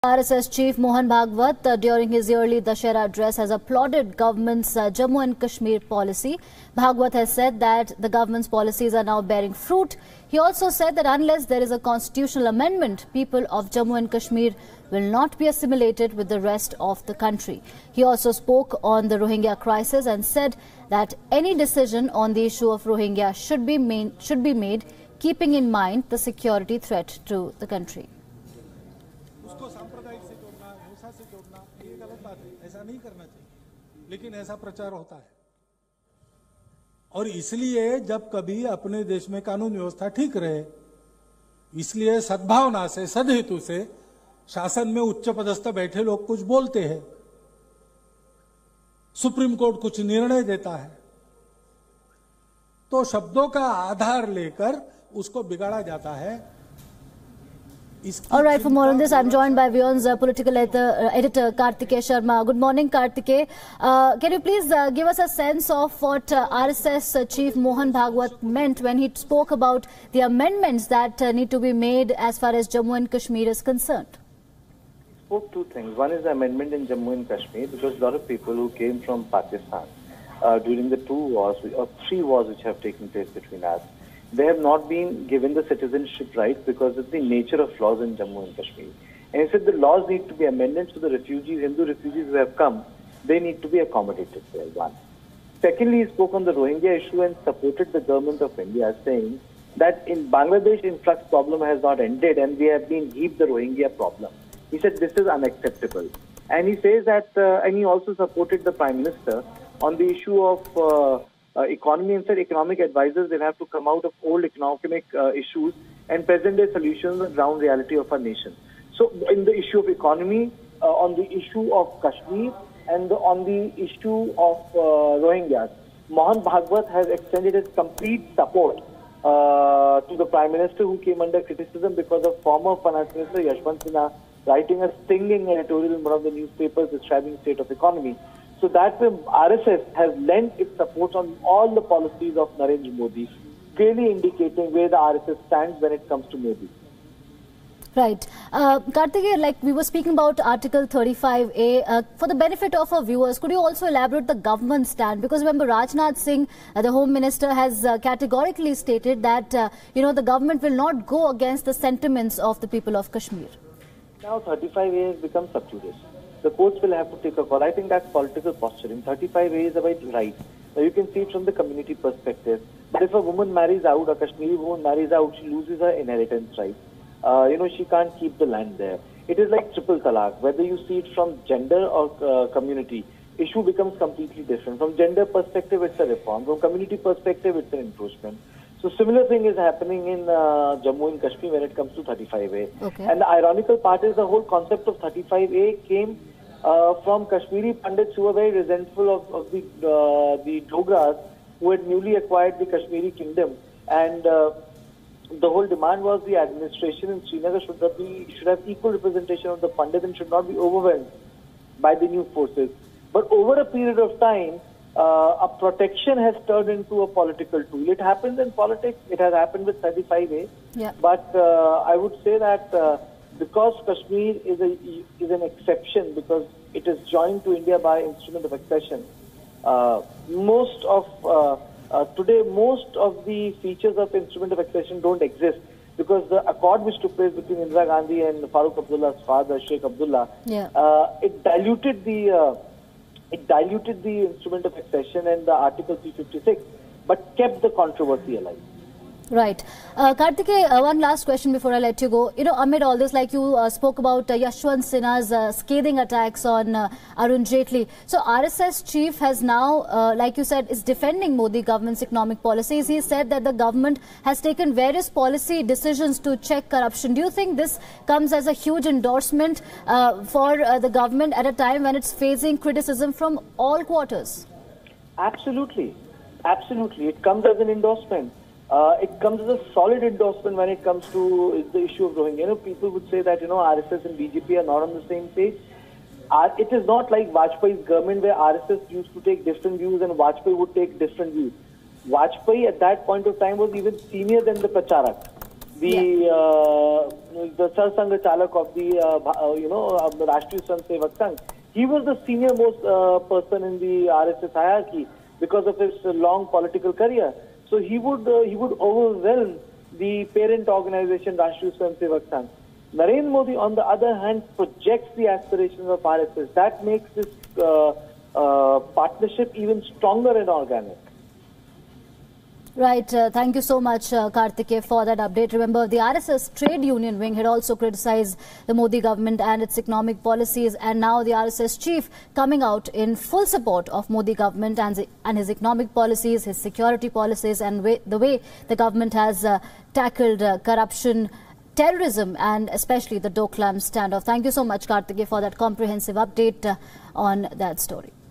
RSS Chief Mohan Bhagwat, during his yearly Dussehra address, has applauded government's Jammu and Kashmir policy. Bhagwat has said that the government's policies are now bearing fruit. He also said that unless there is a constitutional amendment, people of Jammu and Kashmir will not be assimilated with the rest of the country. He also spoke on the Rohingya crisis and said that any decision on the issue of Rohingya should be made keeping in mind the security threat to the country. उसको सांप्रदायिक से जोड़ना, हिंसा से जोड़ना, ये गलत बात है, ऐसा नहीं करना चाहिए, लेकिन ऐसा प्रचार होता है। और इसलिए जब कभी अपने देश में कानून व्यवस्था ठीक रहे, इसलिए सद्भावना से, सदहेतु से शासन में उच्च पदस्थ बैठे लोग कुछ बोलते हैं, सुप्रीम कोर्ट कुछ निर्णय देता है, तो शब्दों का आधार लेकर उसको बिगाड़ा जाता है। All right, for more on this, I'm joined by WION's political editor Kartikeya Sharma. Good morning, Kartikeya. Can you please give us a sense of what RSS Chief Mohan Bhagwat meant when he spoke about the amendments that need to be made as far as Jammu and Kashmir is concerned? He spoke two things. One is the amendment in Jammu and Kashmir, because a lot of people who came from Pakistan during the two wars, or three wars which have taken place between us, they have not been given the citizenship right because of the nature of laws in Jammu and Kashmir. And he said the laws need to be amended so the refugees, Hindu refugees who have come, they need to be accommodated there, one. Secondly, he spoke on the Rohingya issue and supported the government of India, saying that in Bangladesh, influx problem has not ended and we have been heaped the Rohingya problem. He said this is unacceptable. And he says that, and he also supported the Prime Minister on the issue of economy, and said economic advisors will have to come out of old economic issues and present their solutions on the ground reality of our nation. So in the issue of economy, on the issue of Kashmir, and on the issue of Rohingyas, Mohan Bhagwat has extended his complete support to the Prime Minister, who came under criticism because of former Finance Minister Yashwant Sinha writing a stinging editorial in one of the newspapers describing state of economy. So that way, RSS has lent its support on all the policies of Narendra Modi, clearly indicating where the RSS stands when it comes to Modi. Right. Kartikeya, like we were speaking about Article 35A, for the benefit of our viewers, could you also elaborate the government stand? Because remember, Rajnath Singh, the Home Minister, has categorically stated that, the government will not go against the sentiments of the people of Kashmir. Now 35A has become sub judice. The courts will have to take a call. I think that's political posturing. 35A is about right. Now you can see it from the community perspective. But if a woman marries out, a Kashmiri woman marries out, she loses her inheritance right. She can't keep the land there. It is like triple talaq. Whether you see it from gender or community, issue becomes completely different. From gender perspective, it's a reform. From community perspective, it's an encroachment. So similar thing is happening in Jammu and Kashmir when it comes to 35A. Okay. And the ironical part is the whole concept of 35A came from Kashmiri Pandits who were very resentful of the Dogras who had newly acquired the Kashmiri kingdom, and the whole demand was the administration in Srinagar should have equal representation of the Pandits and should not be overwhelmed by the new forces. But over a period of time, a protection has turned into a political tool. It happens in politics. It has happened with 35A. Yeah. But I would say that because Kashmir is an exception, because it is joined to India by instrument of accession, today most of the features of instrument of accession don't exist, because the accord which took place between Indira Gandhi and Farooq Abdullah's father, Sheikh Abdullah, it diluted the instrument of accession and the Article 356, but kept the controversy alive. Right. Kartikeya, one last question before I let you go. Amid all this, like you spoke about Yashwant Sinha's scathing attacks on Arun Jaitley. So RSS chief has now, like you said, is defending Modi government's economic policies. He said that the government has taken various policy decisions to check corruption. Do you think this comes as a huge endorsement for the government at a time when it's facing criticism from all quarters? Absolutely. Absolutely. It comes as an endorsement. It comes as a solid endorsement when it comes to the issue of Rohingya. People would say that, RSS and BJP are not on the same page. It is not like Vajpayee's government where RSS used to take different views and Vajpayee would take different views. Vajpayee at that point of time was even senior than the Pracharak. the Sarsangha Chalak of the of the Rashtriya Swayamsevak Sangh. He was the senior most person in the RSS hierarchy because of his long political career. So he would overwhelm the parent organization Rashtriya Swayamsevak Sangh. Narendra Modi, on the other hand, projects the aspirations of RSS. That makes this partnership even stronger and organic. Right. Thank you so much, Karthikeya, for that update. Remember, the RSS trade union wing had also criticized the Modi government and its economic policies, and now the RSS chief coming out in full support of Modi government and his economic policies, his security policies, and the way the government has tackled corruption, terrorism, and especially the Doklam standoff. Thank you so much, Karthikeya, for that comprehensive update on that story.